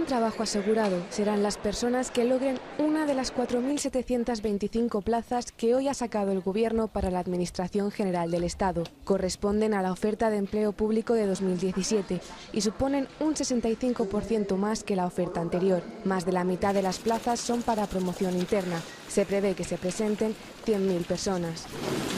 tendrán trabajo asegurado. Serán las personas que logren una de las 4.725 plazas que hoy ha sacado el Gobierno para la Administración General del Estado. Corresponden a la oferta de empleo público de 2017 y suponen un 65% más que la oferta anterior. Más de la mitad de las plazas son para promoción interna. Se prevé que se presenten 100.000 personas.